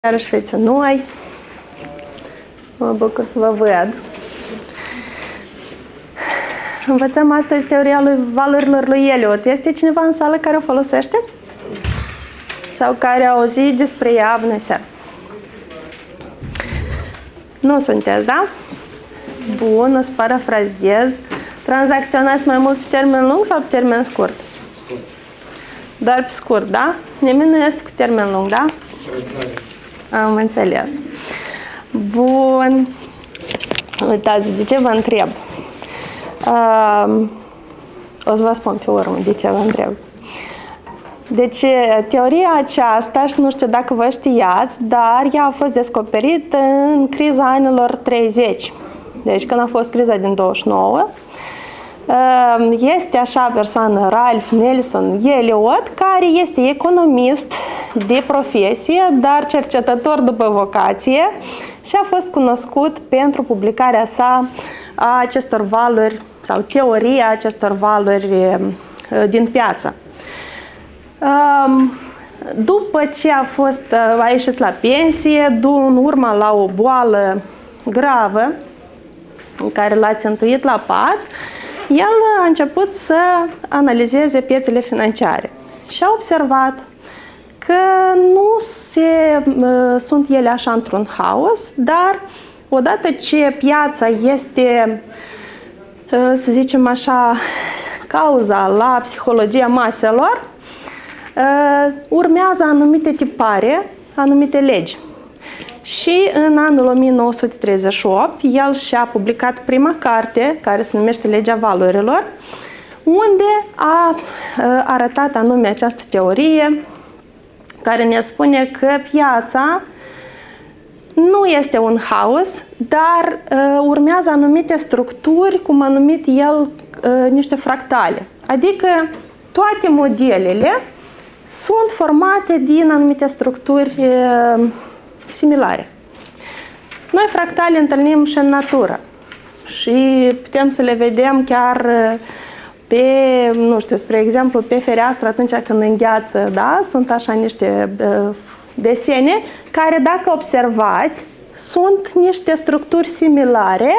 Iarăși fețe noi. Mă bucur să vă văd. Învățăm astăzi teoria valorilor lui Eliot. Este cineva în sală care o folosește? Sau care a auzit despre ea bună seara? Nu sunteți, da? Bun, o să parafrazez. Tranzacționați mai mult pe termen lung sau pe termen scurt? Doar pe scurt, da? Nimic nu este cu termen lung, da? Am înțeles. Bun. Uitați, de ce vă întreb? O să vă spun pe urmă de ce vă întreb. Deci, teoria aceasta, și nu știu dacă vă știați, dar ea a fost descoperită în criza anilor 30. Deci, când a fost criza din 29, este așa persoană, Ralph Nelson Eliot, care este economist de profesie, dar cercetător după vocație și a fost cunoscut pentru publicarea sa a acestor valori sau teoria acestor valori din piață. După ce a ieșit la pensie, în urma la o boală gravă care l-a țintuit la pat, el a început să analizeze piețele financiare și a observat că nu sunt ele așa într-un haos, dar odată ce piața este, să zicem așa, cauza la psihologia maselor, urmează anumite tipare, anumite legi. Și în anul 1938, el și-a publicat prima carte, care se numește Legea Valorilor, unde a arătat anume această teorie, care ne spune că piața nu este un haos, dar urmează anumite structuri, cum a numit el niște fractale. Adică toate modelele sunt formate din anumite structuri similare. Noi fractale întâlnim și în natură și putem să le vedem chiar pe, nu știu, spre exemplu, pe fereastră atunci când îngheață, da? Sunt așa niște desene care, dacă observați, sunt niște structuri similare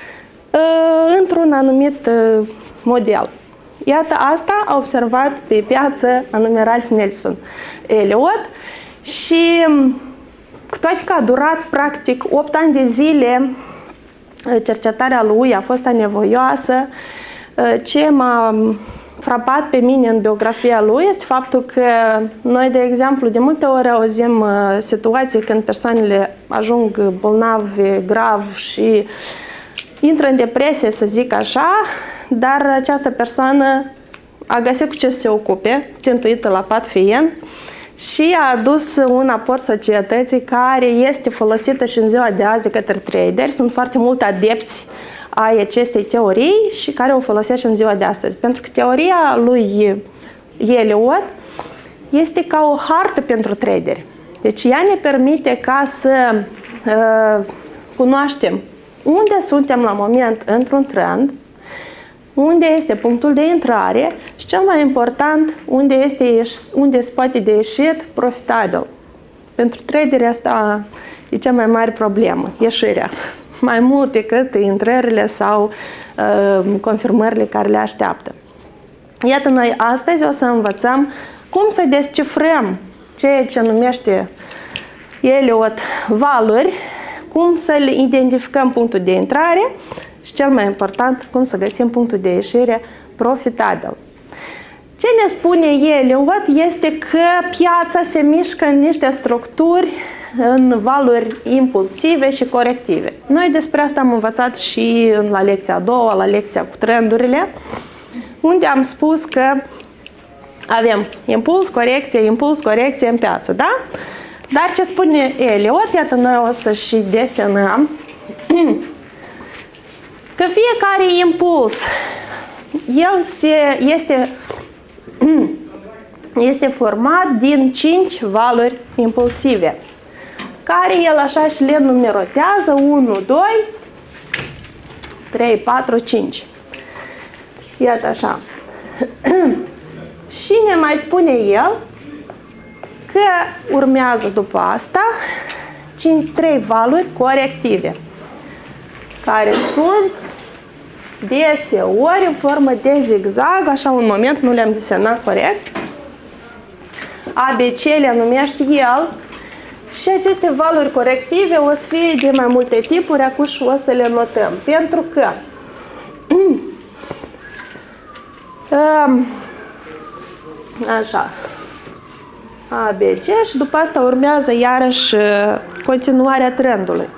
într-un anumit model. Iată, asta a observat pe piață anume Ralph Nelson Eliot și cu toate că a durat practic 8 ani de zile, cercetarea lui a fost anevoioasă. Ce m-a frapat pe mine în biografia lui este faptul că noi, de exemplu, de multe ori auzim situații când persoanele ajung bolnave grav și intră în depresie, să zic așa, dar această persoană a găsit cu ce să se ocupe, țintuită la pat fiind, și a adus un aport societății care este folosită și în ziua de azi de către traderi. Sunt foarte mulți adepți ai acestei teorii și care o folosesc și în ziua de astăzi. Pentru că teoria lui Eliot este ca o hartă pentru traderi. Deci ea ne permite ca să cunoaștem unde suntem la moment într-un trend, unde este punctul de intrare și, cel mai important, unde se poate de ieșit profitabil. Pentru traderi asta e cea mai mare problemă, ieșirea. Mai mult decât intrările sau confirmările care le așteaptă. Iată, noi astăzi o să învățăm cum să descifrăm ceea ce numește Eliot valori, cum să le identificăm punctul de intrare și, cel mai important, cum să găsim punctul de ieșire profitabil. Ce ne spune Eliot este că piața se mișcă în niște structuri, în valori impulsive și corective. Noi despre asta am învățat și la lecția a doua, la lecția cu trendurile, unde am spus că avem impuls, corecție în piață, da? Dar ce spune Eliot, iată, noi o să și desenăm, că fiecare impuls, el este format din 5 valori impulsive, care el așa și le numerotează 1, 2, 3, 4, 5. Iată așa. Și ne mai spune el că că urmează după asta 3 valuri corective, care sunt deseori în formă de zigzag, așa un moment nu le-am desenat corect. ABC le numește el și aceste valori corective o să fie de mai multe tipuri, acum și o să le notăm, pentru că așa, ABC și după asta urmează iarăși continuarea trendului.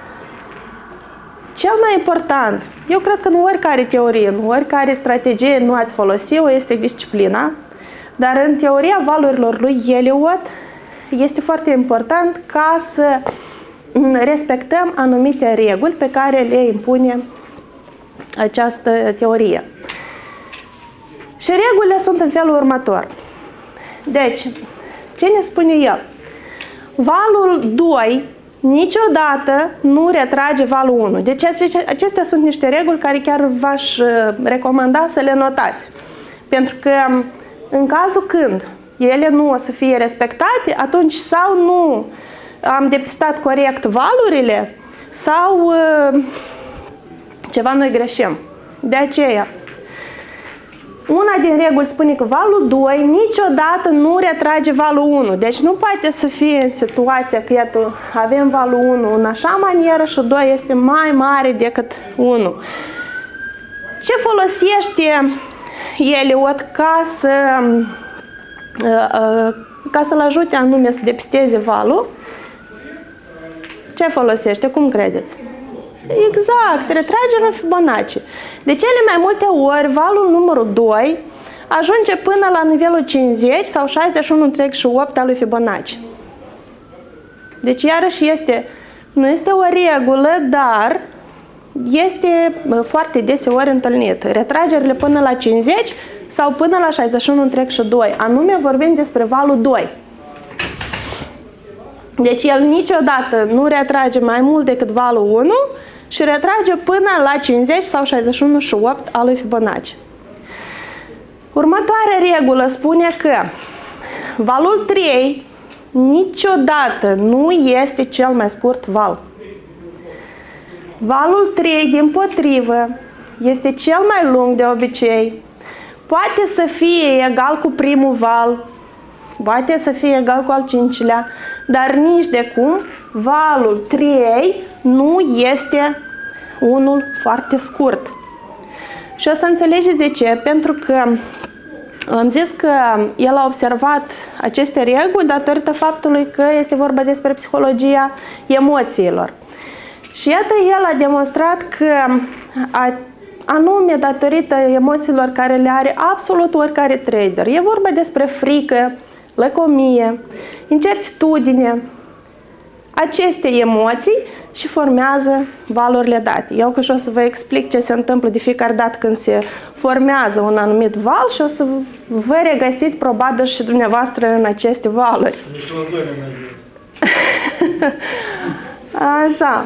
Cel mai important, eu cred că în oricare teorie, în oricare strategie nu ați folosit-o, este disciplina, dar în teoria valorilor lui Elliot este foarte important ca să respectăm anumite reguli pe care le impune această teorie. Și regulile sunt în felul următor. Deci, ce ne spune el? Valul 2 niciodată nu retrage valul 1. Deci acestea sunt niște reguli care chiar v-aș recomanda să le notați. Pentru că în cazul când ele nu o să fie respectate, atunci sau nu am depistat corect valurile sau ceva noi greșim. De aceea, una din reguli spune că valul 2 niciodată nu retrage valul 1. Deci nu poate să fie în situația că iată, avem valul 1 în așa manieră și 2 este mai mare decât 1. Ce folosește Elliot ca să-l ajute anume să depisteze valul? Ce folosește? Cum credeți? Exact, retragerea în Fibonacci. De cele mai multe ori, valul numărul 2 ajunge până la nivelul 50 sau 61,8 al lui Fibonacci. Deci, iarăși, nu este o regulă, dar este foarte deseori întâlnit. Retragerile până la 50 sau până la 61,2. Anume, vorbim despre valul 2. Deci, el niciodată nu retrage mai mult decât valul 1 și retrage până la 50 sau 61,8 al lui Fibonacci. Următoarea regulă spune că valul 3 niciodată nu este cel mai scurt val. Valul 3, dimpotrivă, este cel mai lung de obicei. Poate să fie egal cu primul val, poate să fie egal cu al 5-lea, dar nici de cum valul 3 nu este unul foarte scurt. Și o să înțelegeți de ce, pentru că am zis că el a observat aceste reguli datorită faptului că este vorba despre psihologia emoțiilor. Și iată, el a demonstrat că anume datorită emoțiilor care le are absolut oricare trader. E vorba despre frică, lăcomie, incertitudine, aceste emoții și formează valorile date. Eu că și o să vă explic ce se întâmplă de fiecare dată când se formează un anumit val și o să vă regăsiți probabil și dumneavoastră în aceste valori. Așa.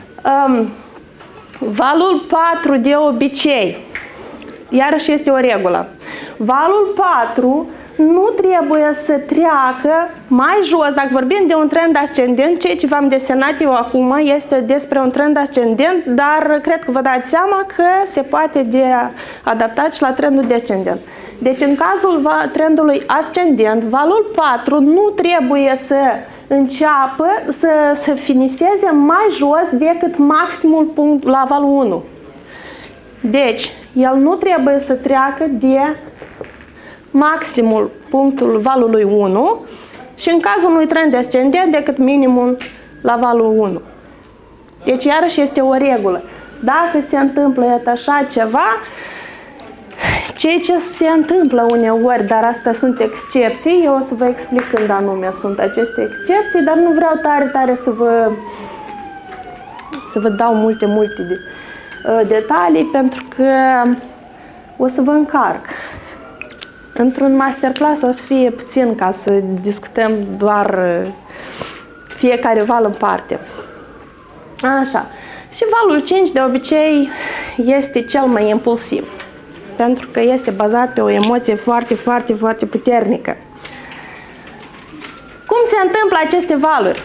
Valul 4 de obicei, iarăși este o regulă. Valul 4 nu trebuie să treacă mai jos. Dacă vorbim de un trend ascendent, ceea ce v-am desenat eu acum este despre un trend ascendent, dar cred că vă dați seama că se poate de adaptat și la trendul descendent. Deci în cazul trendului ascendent, valul 4 nu trebuie să înceapă să finiseze mai jos decât maximul punct la valul 1. Deci, el nu trebuie să treacă de maximul punctul valului 1 și în cazul unui trend descendent decât minimul la valul 1. Deci, iarăși este o regulă. Dacă se întâmplă așa ceva, ceea ce se întâmplă uneori, dar astea sunt excepții, eu o să vă explic când anume sunt aceste excepții, dar nu vreau tare să vă dau multe detalii, pentru că o să vă încarc. Într-un masterclass o să fie puțin ca să discutăm doar fiecare val în parte. Așa. Și valul 5 de obicei este cel mai impulsiv, pentru că este bazat pe o emoție foarte puternică. se întâmplă aceste valuri?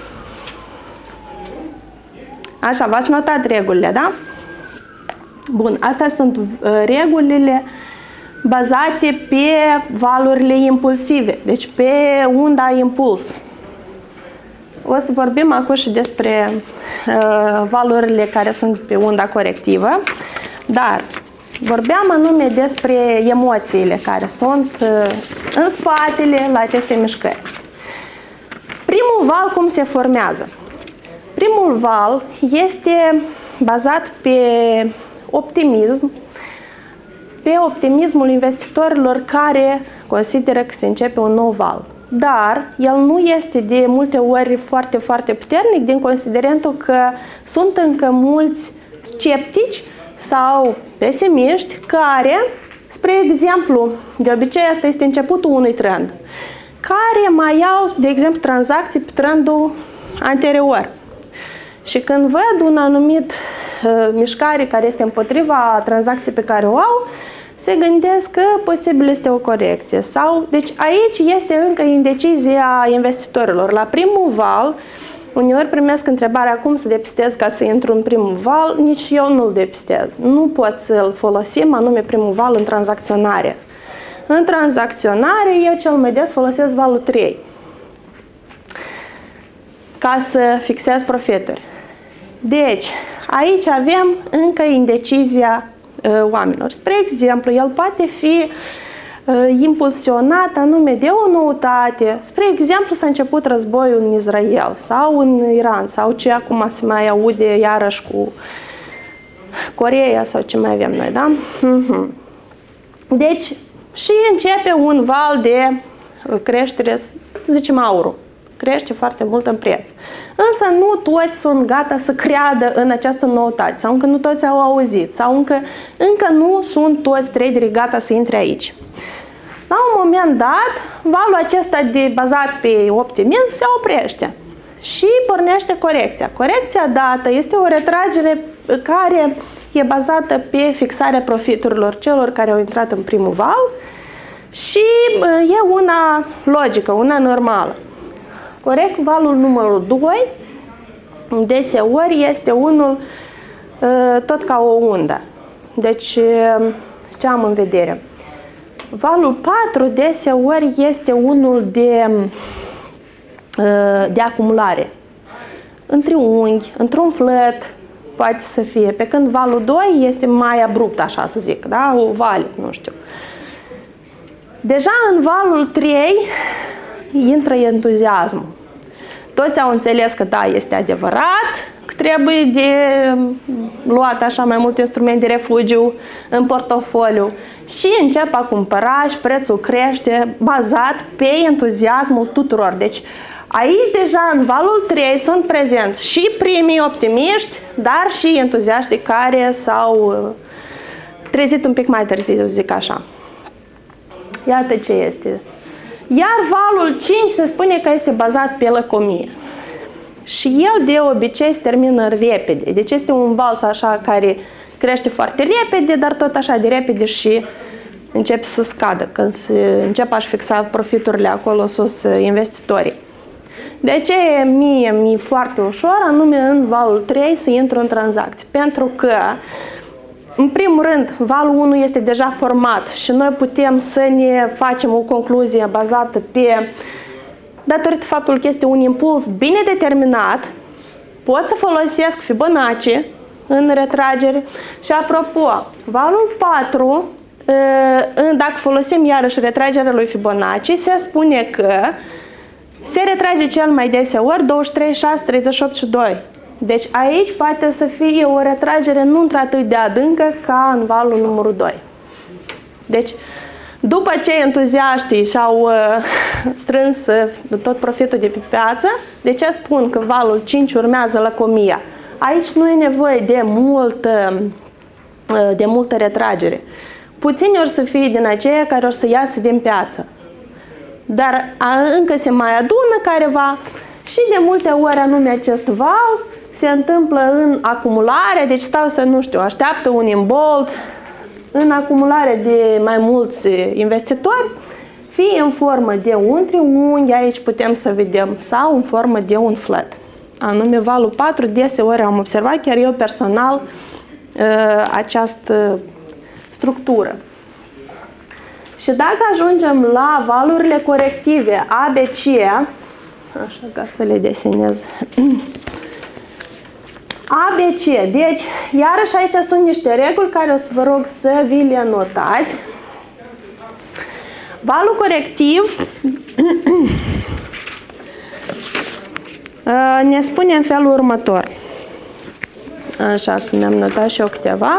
Așa, v-ați notat regulile, da? Bun, astea sunt regulile bazate pe valurile impulsive, deci pe unda impuls. O să vorbim acum și despre valurile care sunt pe unda corectivă, dar vorbeam anume despre emoțiile care sunt în spatele la aceste mișcări. Primul val cum se formează? Primul val este bazat pe optimism, pe optimismul investitorilor care consideră că se începe un nou val. Dar el nu este de multe ori foarte, foarte puternic din considerentul că sunt încă mulți sceptici sau pesimiști care, spre exemplu, de obicei asta este începutul unui trend, care mai iau, de exemplu, tranzacții pe trendul anterior. Și când văd un anumit mișcare care este împotriva tranzacției pe care o au, se gândesc că posibil este o corecție. Deci aici este încă indecizia investitorilor. La primul val, uneori primesc întrebarea cum să depistez ca să intru în primul val, nici eu nu-l depistez. Nu pot să-l folosim anume primul val în tranzacționare. În tranzacționare eu cel mai des folosesc valul 3 ca să fixez profituri. Deci, aici avem încă indecizia oamenilor. Spre exemplu, el poate fi impulsionat anume de o noutate. Spre exemplu, s-a început războiul în Israel sau în Iran sau ce acum se mai aude iarăși cu Coreea sau ce mai avem noi, da? Deci, și începe un val de creștere, să zicem aurul. Crește foarte mult în preț. Însă nu toți sunt gata să creadă în această noutate sau încă nu toți au auzit sau încă nu sunt toți traderii gata să intre aici. La un moment dat, valul acesta bazat pe optimism se oprește și pornește corecția. Corecția dată este o retragere care e bazată pe fixarea profiturilor celor care au intrat în primul val și e una logică, una normală. Corect, valul numărul 2 deseori este unul tot ca o undă. Deci, ce am în vedere? Valul 4 deseori este unul de acumulare. În triunghi, într-un flăt, poate să fie. Pe când valul 2 este mai abrupt, așa să zic, da? O vale, nu știu. Deja în valul 3 intră entuziasmul. Toți au înțeles că da, este adevărat, că trebuie de luat așa mai multe instrumente de refugiu în portofoliu și încep a cumpăra și prețul crește bazat pe entuziasmul tuturor. Deci aici deja în valul 3 sunt prezenți și primii optimiști, dar și entuziaștii care s-au trezit un pic mai târziu, zic așa. Iată ce este. Iar valul 5 se spune că este bazat pe lăcomie. Și el de obicei se termină repede. Deci este un val așa care crește foarte repede, dar tot așa de repede și începe să scadă. Când se încep a-și fixa profiturile acolo sus investitorii. De aceea mi-e foarte ușor, anume în valul 3 să intru în tranzacții. Pentru că în primul rând, valul 1 este deja format și noi putem să ne facem o concluzie bazată pe, datorită faptului că este un impuls bine determinat, pot să folosesc Fibonacci în retragere și apropo, valul 4, dacă folosim iarăși retragerea lui Fibonacci, se spune că se retrage cel mai deseori 23, 6, 38 și 2. Deci aici poate să fie o retragere nu într-atât de adâncă ca în valul numărul 2. Deci, după ce entuziaștii și-au strâns tot profitul de pe piață, de ce spun că valul 5 urmează lăcomia? Aici nu e nevoie de multă retragere. Puțini or să fie din aceia care or să iasă din piață. Dar încă se mai adună careva și de multe ori anume acest val se întâmplă în acumulare, deci stau să, nu știu, așteaptă un imbold în acumulare de mai mulți investitori, fie în formă de un triunghi, aici putem să vedem, sau în formă de un flat. Anume valul 4, deseori am observat chiar eu personal această structură. Și dacă ajungem la valurile corective ABC, așa ca să le desenez, ABC, deci iarăși aici sunt niște reguli care o să vă rog să vi le notați. Valul corectiv ne spune în felul următor. Așa că mi-am notat și eu câteva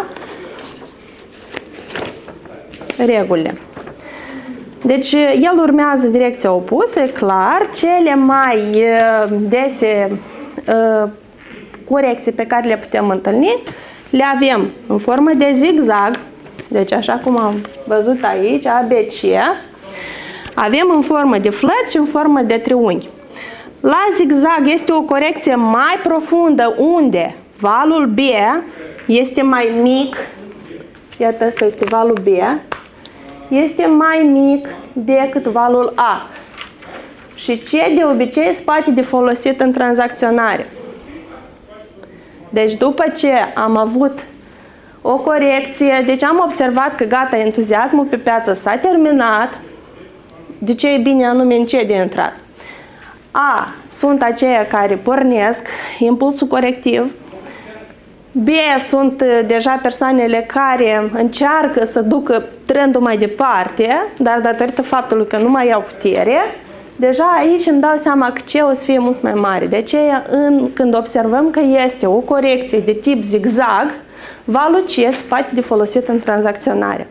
regulile. Deci el urmează direcția opusă, clar. Cele mai dese corecții pe care le putem întâlni le avem în formă de zigzag, deci așa cum am văzut aici, ABC, avem în formă de flat și în formă de triunghi. La zigzag este o corecție mai profundă unde valul B este mai mic, iată asta este valul B, este mai mic decât valul A. Și ce de obicei se poate de folosit în tranzacționare. Deci după ce am avut o corecție, deci am observat că gata, entuziasmul pe piață s-a terminat, de ce e bine anume în ce de intrat? A, sunt aceia care pornesc impulsul corectiv, B, sunt deja persoanele care încearcă să ducă trendul mai departe, dar datorită faptului că nu mai au putere, deja aici îmi dau seama că C o să fie mult mai mare. De aceea, când observăm că este o corecție de tip zigzag, valul C se poate de folosit în tranzacționare.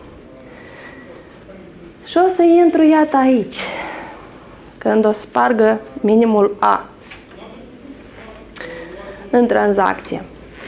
Și o să intru, iată, aici, când o spargă minimul A în tranzacție.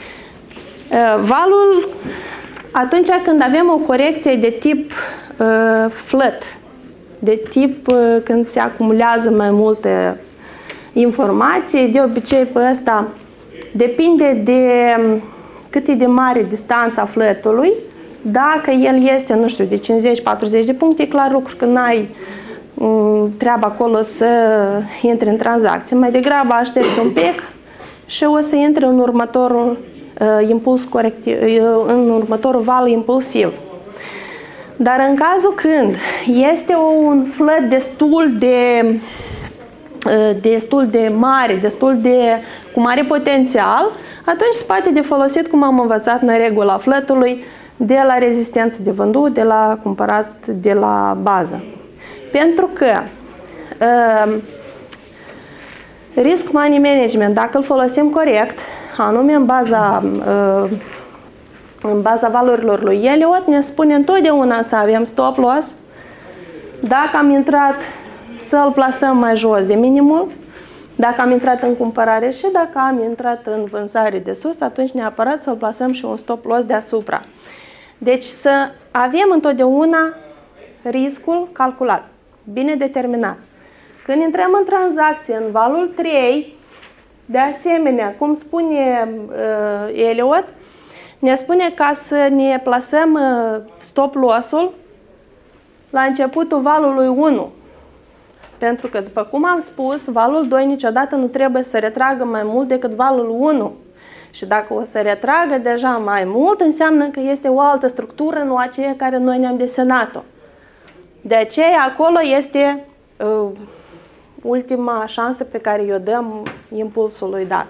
Valul, atunci când avem o corecție de tip flat, de tip când se acumulează mai multe informații, de obicei pe ăsta depinde de cât e de mare distanța flatului. Dacă el este, nu știu, de 50-40 de puncte, e clar lucru că n-ai treaba acolo să intri în tranzacție. Mai degrabă aștepți un pic și o să intri în următorul impuls corectiv, în următorul val impulsiv. Dar în cazul când este un flat destul de mare, cu mare potențial, atunci se poate de folosit, cum am învățat noi regula flatului, de la rezistență de vândut, de la cumpărat, de la bază. Pentru că risk money management, dacă îl folosim corect, anume în baza valorilor lui Elliott, ne spune întotdeauna să avem stop loss. Dacă am intrat, să-l plasăm mai jos de minimul. Dacă am intrat în cumpărare și dacă am intrat în vânzare de sus, atunci neapărat să-l plasăm și un stop loss deasupra. Deci să avem întotdeauna riscul calculat, bine determinat. Când intrăm în tranzacție în valul 3, de asemenea, cum spune Elliott, ne spune ca să ne plasăm stop loss-ul la începutul valului 1. Pentru că, după cum am spus, valul 2 niciodată nu trebuie să retragă mai mult decât valul 1. Și dacă o să retragă deja mai mult, înseamnă că este o altă structură, nu aceea care noi ne-am desenat-o. De aceea, acolo este ultima șansă pe care o dăm impulsului dat.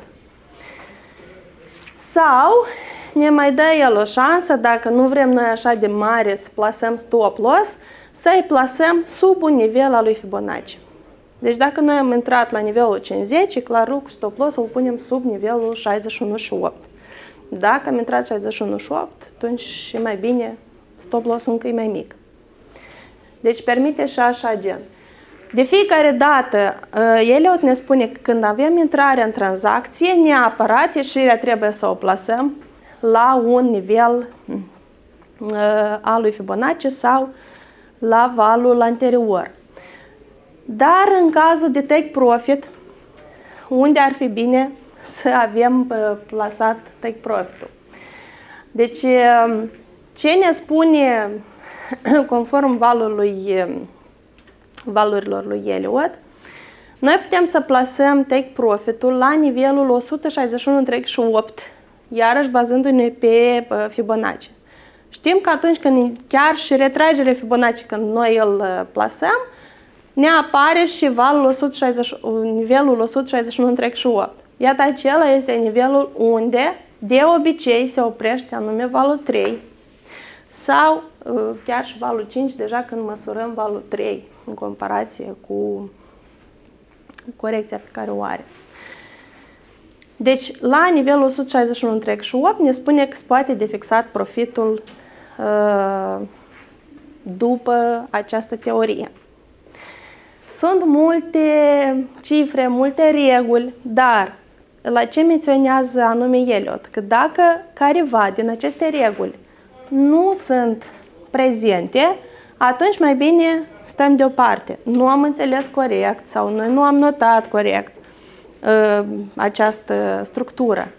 Sau ne mai dă el o șansă, dacă nu vrem noi așa de mare să plasăm stop loss, să-i plasăm sub un nivel al lui Fibonacci. Deci dacă noi am intrat la nivelul 50, e clar lucru, stop loss îl punem sub nivelul 61,8. Dacă am intrat 61,8, atunci e mai bine, stop loss-ul încă e mai mic. Deci permite și așa gen. De fiecare dată, Elliott ne spune că când avem intrarea în tranzacție, neapărat ieșirea trebuie să o plasăm la un nivel al lui Fibonacci sau la valul anterior. Dar în cazul de take profit, unde ar fi bine să avem plasat take profit-ul? Deci, ce ne spune conform valului valorilor lui Elliott, noi putem să plasăm take profit-ul la nivelul 161,8, iarăși bazându-ne pe Fibonacci. Știm că atunci când chiar și retragerea Fibonacci, când noi îl plasăm, ne apare și nivelul 161,8. Iată, acela este nivelul unde de obicei se oprește anume valul 3 sau chiar și valul 5, deja când măsurăm valul 3 în comparație cu corecția pe care o are. Deci, la nivelul 161,8 ne spune că se poate de fixat profitul după această teorie. Sunt multe cifre, multe reguli, dar la ce menționează anume Elliott? Că dacă careva din aceste reguli nu sunt prezente, atunci mai bine stăm deoparte. Nu am înțeles corect sau noi nu am notat corect această structură.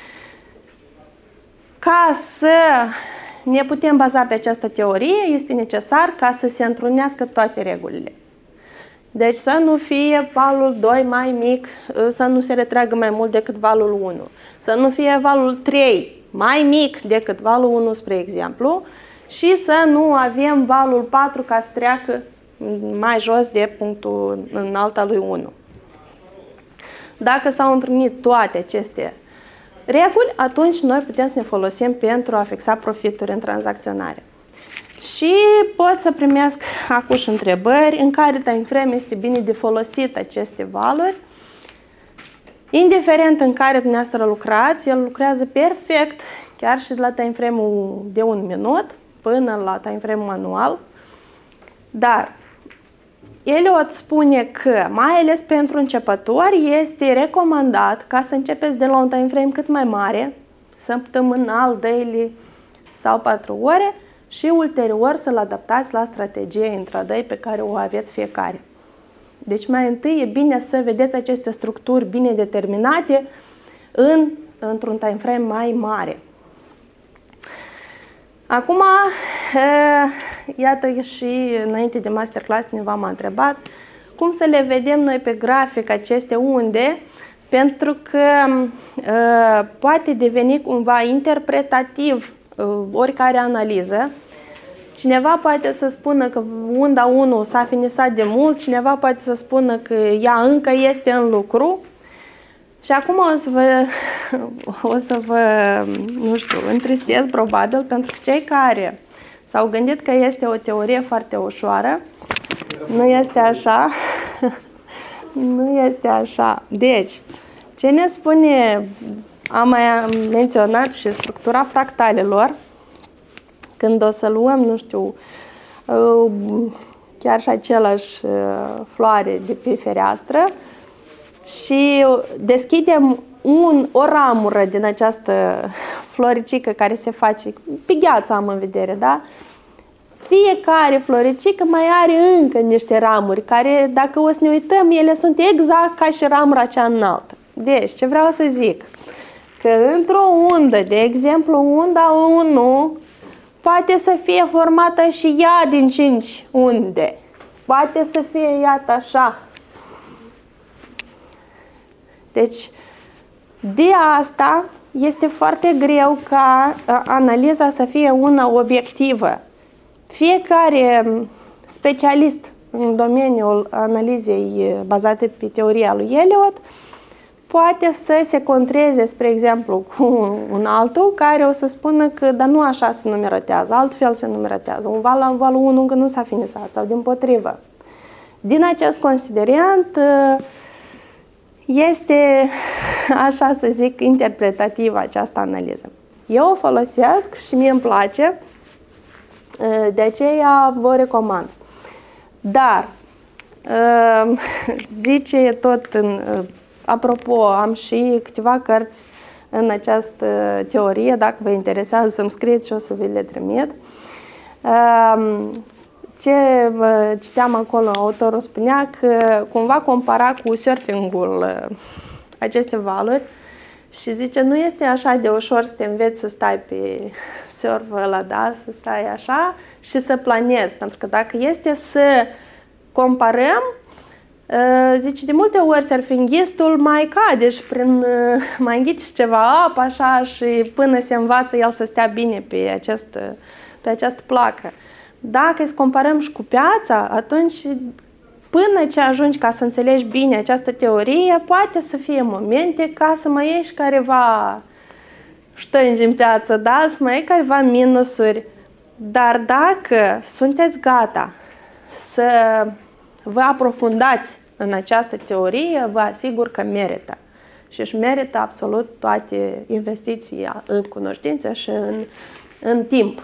Ca să ne putem baza pe această teorie, este necesar ca să se întrunească toate regulile. Deci să nu fie valul 2 mai mic, să nu se retragă mai mult decât valul 1. Să nu fie valul 3 mai mic decât valul 1, spre exemplu, și să nu avem valul 4 ca să treacă mai jos de punctul înalt al lui 1. Dacă s-au întrunit toate aceste reguli, atunci noi putem să ne folosim pentru a fixa profituri în tranzacționare. Și pot să primesc acum și întrebări în care time frame este bine de folosit aceste valori. Indiferent în care dumneavoastră lucrați, el lucrează perfect, chiar și de la time frame-ul de 1 minut până la time frame-ul anual. Dar Elliott spune că, mai ales pentru începători, este recomandat ca să începeți de la un time frame cât mai mare, săptămânal, daily sau 4 ore, și ulterior să-l adaptați la strategia intraday pe care o aveți fiecare. Deci mai întâi e bine să vedeți aceste structuri bine determinate într-un time frame mai mare. Acum, iată și înainte de masterclass cineva m-a întrebat cum să le vedem noi pe grafic aceste unde, pentru că poate deveni cumva interpretativ oricare analiză. Cineva poate să spună că unda 1 s-a finisat de mult, cineva poate să spună că ea încă este în lucru. Și acum o să vă nu știu, întristez probabil, pentru că cei care s-au gândit că este o teorie foarte ușoară, nu este așa. Nu este așa. Deci, ce ne spune, am mai menționat și structura fractalelor, când o să luăm, nu știu, chiar și același floare de pe fereastră și deschidem o ramură din această floricică care se face, pe gheață am în vedere, da? Fiecare floricică mai are încă niște ramuri care, dacă o să ne uităm, ele sunt exact ca și ramura cea înaltă. Deci, ce vreau să zic? Că într-o undă, de exemplu, unda 1 poate să fie formată și ea din 5 unde. Poate să fie, iată, așa. Deci, de asta este foarte greu ca analiza să fie una obiectivă. Fiecare specialist în domeniul analizei bazate pe teoria lui Elliott poate să se contreze, spre exemplu, cu un altul care o să spună că dar nu așa se numerotează, altfel se numerotează. Un val la valul 1 încă nu s-a finisat sau dimpotrivă. Din acest considerent este, așa să zic, interpretativă această analiză. Eu o folosesc și mie îmi place, de aceea vă recomand. Dar, zice tot, apropo, am și câteva cărți în această teorie, dacă vă interesează să-mi scrieți și o să vi le trimit. Ce citeam acolo, autorul spunea că cumva compara cu surfingul aceste valori și zice, nu este așa de ușor să te înveți să stai pe surf ăla, da? Să stai așa și să planezi, pentru că dacă este să comparăm, zice, de multe ori surfinghistul mai cade și mai înghiți ceva apă așa și până se învață el să stea bine pe această placă. Dacă îți comparăm și cu piața, atunci până ce ajungi ca să înțelegi bine această teorie, poate să fie momente ca să mai ieși careva ștângi în piață, da? Să mai iei careva minusuri. Dar dacă sunteți gata să vă aprofundați în această teorie, vă asigur că merită. Și își merită absolut toate investițiile în cunoștință și în timp.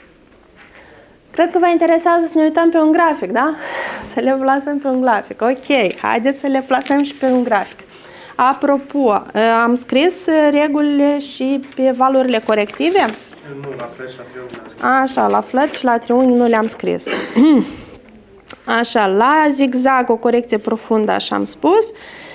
Cred că vă interesează să ne uităm pe un grafic, da? Să le plasăm pe un grafic. Ok, haideți să le plasăm și pe un grafic. Apropo, am scris regulile și pe valorile corective? Nu, la flat și la triunghi. Așa, la flat și la triunghi nu le-am scris. Așa, la zigzag o corecție profundă, așa am spus.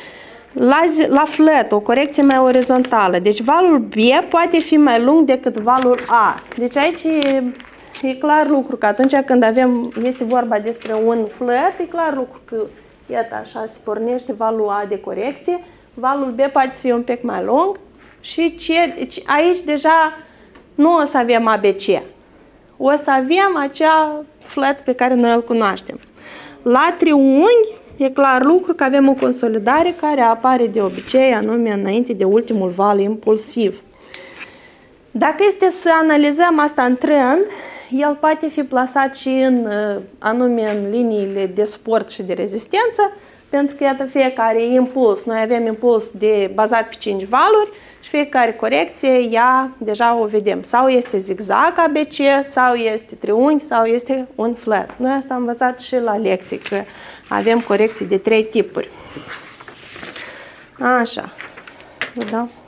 La flat, o corecție mai orizontală. Deci valul B poate fi mai lung decât valul A. Deci aici e clar lucru că atunci când este vorba despre un flat, e clar lucru că, iată, așa se pornește valul A de corecție, valul B poate să fie un pic mai lung și aici deja nu o să avem ABC. O să avem acea flat pe care noi îl cunoaștem. La triunghi, e clar lucru că avem o consolidare care apare de obicei, anume înainte de ultimul val impulsiv. Dacă este să analizăm asta în trend, el poate fi plasat și anume în liniile de suport și de rezistență, pentru că, iată, fiecare impuls, noi avem impuls bazat pe 5 valuri și fiecare corecție, ea, deja o vedem. Sau este zigzag ABC, sau este triunghi, sau este un flat. Noi asta am învățat și la lecții, că avem corecții de 3 tipuri. Așa. Vă dau.